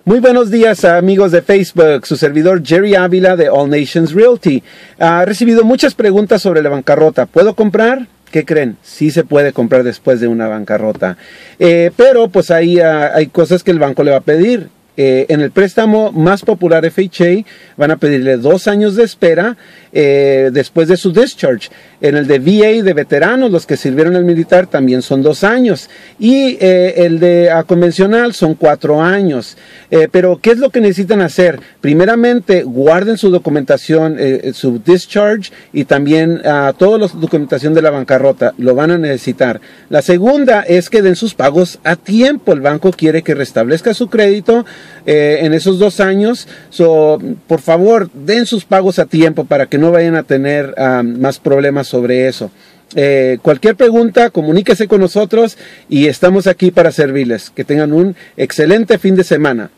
Muy buenos días, amigos de Facebook. Su servidor Jerry Ávila de All Nations Realty. Ha recibido muchas preguntas sobre la bancarrota. ¿Puedo comprar? ¿Qué creen? Sí se puede comprar después de una bancarrota. Pero pues hay cosas que el banco le va a pedir. En el préstamo más popular FHA van a pedirle 2 años de espera después de su discharge. En el de VA de veteranos, los que sirvieron el militar, también son 2 años. Y el de convencional son 4 años. Pero, ¿qué es lo que necesitan hacer? Primeramente, guarden su documentación, su discharge y también toda la documentación de la bancarrota. Lo van a necesitar. La segunda es que den sus pagos a tiempo. El banco quiere que restablezca su crédito en esos 2 años. Por favor, den sus pagos a tiempo para que no vayan a tener más problemas sobre eso. Cualquier pregunta, comuníquese con nosotros y estamos aquí para servirles. Que tengan un excelente fin de semana.